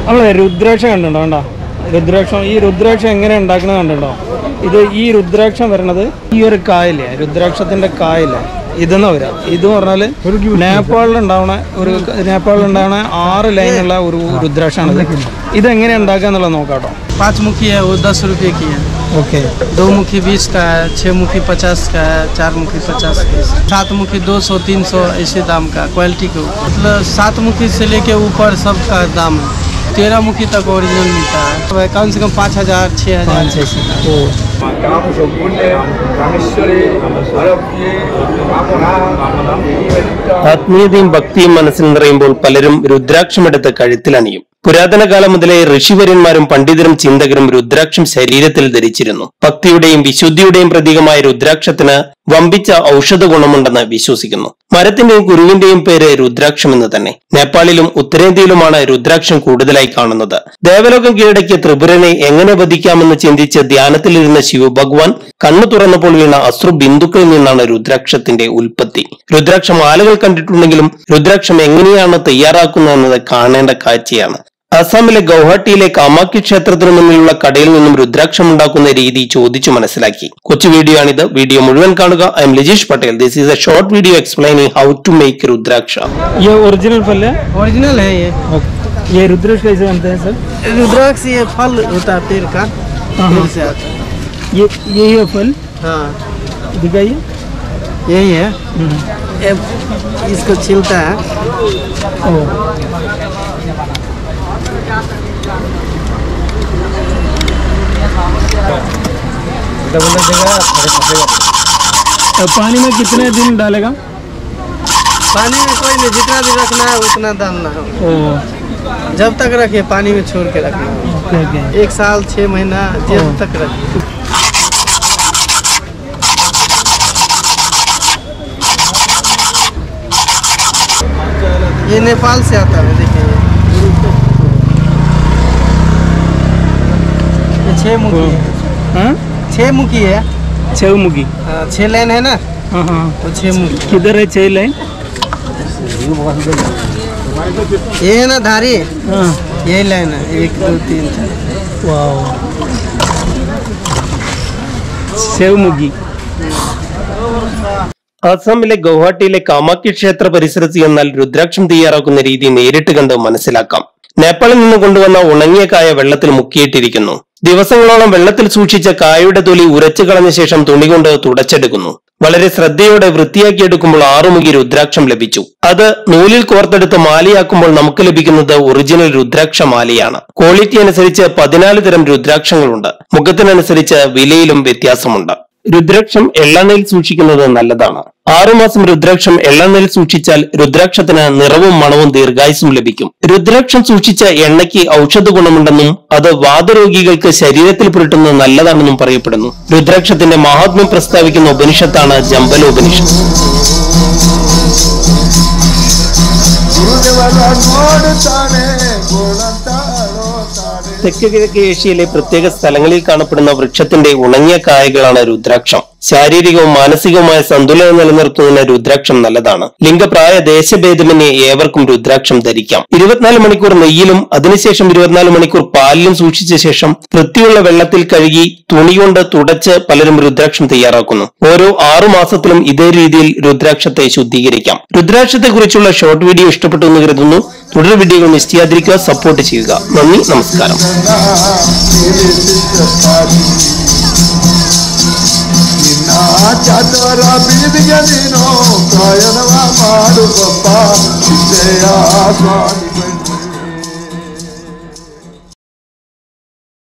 നമ്മളെ രുദ്രാക്ഷം കണ്ടുണ്ടോ? കണ്ടോ രുദ്രാക്ഷം? ഈ രുദ്രാക്ഷം എങ്ങനെ ഉണ്ടാക്കുന്നത് കണ്ടുണ്ടോ? ഇത് ഈ രുദ്രാക്ഷം വരണത് ഈ ഒരു കായല്ലേ, രുദ്രാക്ഷത്തിന്റെ കായല്ലേ, ഇതെന്ന് വരാം. ഇതെന്ന് പറഞ്ഞാൽ നേപ്പാളിലുണ്ടാവണ 6 ലൈനുള്ള ഒരു രുദ്രാക്ഷമാണിത്. ഇതെങ്ങനെ ഉണ്ടാക്കുക എന്നുള്ളത് നോക്കാട്ടോ. 5 मुखी है वो 10 रुपये की है। ओके। 2 मुखी 20 का है, 6 मुखी 50 का है, 4 मुखी 50 का है, 7 मुखी 200 300 ऐसे दाम का क्वालिटी के ऊपर। मतलब 7 मुखी से लेके ऊपर सबका दाम है। 13 मुखी तक ओरिजिनल मिलता है, कम से कम 5000 6000। ആത്മീയതയും ഭക്തിയും മനസ്സിൽ നിറയുമ്പോൾ പലരും രുദ്രാക്ഷമെടുത്ത് കഴുത്തിലണിയും. പുരാതന കാലം മുതലേ ഋഷിവര്യന്മാരും പണ്ഡിതരും ചിന്തകരും രുദ്രാക്ഷം ശരീരത്തിൽ ധരിച്ചിരുന്നു. ഭക്തിയുടെയും വിശുദ്ധിയുടെയും പ്രതീകമായ രുദ്രാക്ഷത്തിന് വമ്പിച്ച ഔഷധ ഗുണമുണ്ടെന്ന് വിശ്വസിക്കുന്നു. മരത്തിന്റെയും കുരുവിന്റെയും പേര് രുദ്രാക്ഷം എന്ന് തന്നെ. നേപ്പാളിലും ഉത്തരേന്ത്യയിലുമാണ് രുദ്രാക്ഷം കൂടുതലായി കാണുന്നത്. ദേവലോകം കീഴടക്കിയ ത്രിപുരനെ എങ്ങനെ വധിക്കാമെന്ന് ചിന്തിച്ച് ധ്യാനത്തിലിരുന്ന ശിവഭഗവാൻ കണ്ണു തുറന്നപ്പോൾ വീണ അശ്രു ബിന്ദുക്കളിൽ നിന്നാണ് രുദ്രാക്ഷത്തിന്റെ ഉൽപ്പത്തി. രുദ്രാക്ഷം ആളുകൾ കണ്ടിട്ടുണ്ടെങ്കിലും രുദ്രാക്ഷം എങ്ങനെയാണ് തയ്യാറാക്കുന്നതെന്നത് കാണേണ്ട കാഴ്ചയാണ്. അസാമിലെ ഗൗഹാട്ടിയിലെ കാമാഖ്യ ക്ഷേത്രത്തിനു മുന്നിലുള്ള കടയിൽ നിന്നും രുദ്രാക്ഷം ഉണ്ടാക്കുന്ന രീതി ചോദിച്ചു മനസ്സിലാക്കി. കൊച്ചു വീഡിയോ ആണിത്. വീഡിയോ മുഴുവൻ കാണുക. I am Lijeesh Patel. This is a short video explaining how to make rudraksha. ये ओरिजिनल फल है? ओरिजिनल है ये। ये रुद्राक्ष कैसे बनते हैं सर? रुद्राक्ष ये फल होता है पेड़ का, पेड़ से आता है। यही है फल? हाँ दिखाइए। यही है। इसको छिलता है। पानी में कितने दिन डालेगा? पानी में कोई नहीं, जितना दिन रखना है उतना डालना है। जब तक रखे पानी में छोड़ के रखना है। 1 साल 6 महीना जब तक रखे। ये नेपाल से आता है, देखिए ये 6 मुखी है। 6 मुखी है। 6 मुखी? 6 लाइन है ना। हाँ तो 6 मुखी। किधर है 6 लाइन? ये है ना धारी। यही लाइन है, 1 2 3 4। वाओ, 6 मुखी. അസാമിലെ ഗൗഹാട്ടിയിലെ കാമാഖ്യ ക്ഷേത്ര പരിസരത്ത് എന്നാൽ രുദ്രാക്ഷം തയ്യാറാക്കുന്ന രീതി നേരിട്ട് കണ്ട് മനസ്സിലാക്കാം. നേപ്പാളിൽ നിന്ന് കൊണ്ടുവന്ന ഉണങ്ങിയ കായ വെള്ളത്തിൽ മുക്കിയിട്ടിരിക്കുന്നു. ദിവസങ്ങളോളം വെള്ളത്തിൽ സൂക്ഷിച്ച കായയുടെ തൊലി ഉരച്ചു കളഞ്ഞ ശേഷം തുണി കൊണ്ട് തുടച്ചെടുക്കുന്നു. വളരെ ശ്രദ്ധയോടെ വൃത്തിയാക്കിയെടുക്കുമ്പോൾ 6 മുഖി രുദ്രാക്ഷം ലഭിച്ചു. അത് നൂലിൽ കോർത്തെടുത്ത് മാലയാക്കുമ്പോൾ നമുക്ക് ലഭിക്കുന്നത് ഒറിജിനൽ രുദ്രാക്ഷ മാലയാണ്. ക്വാളിറ്റി അനുസരിച്ച് 14 തരം രുദ്രാക്ഷങ്ങളുണ്ട്. മുഖത്തിനനുസരിച്ച് വിലയിലും വ്യത്യാസമുണ്ട്. രുദ്രാക്ഷം എള്ളെണ്ണയിൽ സൂക്ഷിക്കുന്നത് നല്ലതാണ്. 6 മാസം രുദ്രാക്ഷം എള്ളെണ്ണയിൽ സൂക്ഷിച്ചാൽ രുദ്രാക്ഷത്തിന് നിറവും മണവും ദീർഘായുസ്സും ലഭിക്കും. രുദ്രാക്ഷം സൂക്ഷിച്ച എണ്ണയ്ക്ക് ഔഷധ ഗുണമുണ്ടെന്നും അത് വാതരോഗികൾക്ക് ശരീരത്തിൽ പുരട്ടുന്നത് നല്ലതാണെന്നും പറയപ്പെടുന്നു. രുദ്രാക്ഷത്തിന്റെ മഹാത്മ്യം പ്രസ്താവിക്കുന്ന ഉപനിഷത്താണ് ജംബലോപനിഷത്ത്. തെക്ക് കിഴക്ക് ഏഷ്യയിലെ പ്രത്യേക സ്ഥലങ്ങളിൽ കാണപ്പെടുന്ന വൃക്ഷത്തിന്റെ ഉണങ്ങിയ കായകളാണ് രുദ്രാക്ഷം. ശാരീരികവും മാനസികവുമായ സന്തുലനം നിലനിർത്തുന്നതിന് രുദ്രാക്ഷം നല്ലതാണ്. ലിംഗപ്രായ ദേശഭേദമന്യേ ഏവർക്കും രുദ്രാക്ഷം ധരിക്കാം. 24 മണിക്കൂർ നെയ്യിലും അതിനുശേഷം 24 മണിക്കൂർ പാലിലും സൂക്ഷിച്ച ശേഷം വൃത്തിയുള്ള വെള്ളത്തിൽ കഴുകി തുണികൊണ്ട് തുടച്ച് പലരും രുദ്രാക്ഷം തയ്യാറാക്കുന്നു. ഓരോ 6 മാസത്തിലും ഇതേ രീതിയിൽ രുദ്രാക്ഷത്തെ ശുദ്ധീകരിക്കാം. രുദ്രാക്ഷത്തെ കുറിച്ചുള്ള ഷോർട്ട് വീഡിയോ ഇഷ്ടപ്പെട്ടു എന്ന് കരുതുന്നു. തുടർ വീഡിയോകൾ മിസ് ചെയ്യാതിരിക്കുക, സപ്പോർട്ട് ചെയ്യുക. നന്ദി, നമസ്കാരം. ಚಾತರ ಬೀದಿಗೆ ನೀನು ಕಾಯನವ ಮಾಡು ಪಪ್ಪ ಸ್ವಾಮಿ